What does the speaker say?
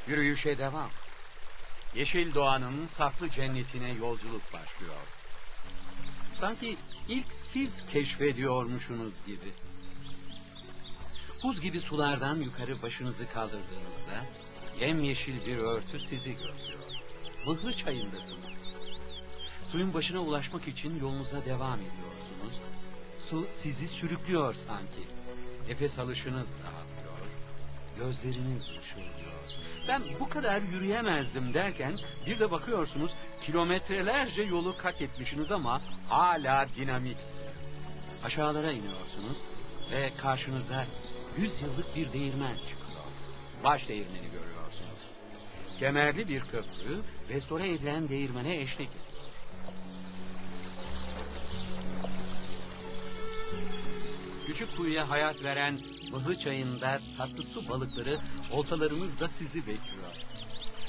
Yürüyüşe devam. Yeşil doğanın saklı cennetine yolculuk başlıyor. Sanki ilk siz keşfediyormuşsunuz gibi. Buz gibi sulardan yukarı başınızı kaldırdığınızda yemyeşil bir örtü sizi gözlüyor. Mıhlı çayındasınız. Suyun başına ulaşmak için yolunuza devam ediyorsunuz. Su sizi sürüklüyor sanki. Nefes alışınız rahatlıyor. Gözleriniz ışıldıyor. Ben bu kadar yürüyemezdim derken bir de bakıyorsunuz kilometrelerce yolu kat etmişsiniz ama hala dinamiksiniz. Aşağılara iniyorsunuz ve karşınıza 100 yıllık bir değirmen çıkıyor. Baş değirmeni görüyorsunuz. Kemerli bir köprü restore edilen değirmene eşlik ediyor. Küçük kuyuya hayat veren Mıhlı çayında tatlı su balıkları oltalarınızla sizi bekliyor.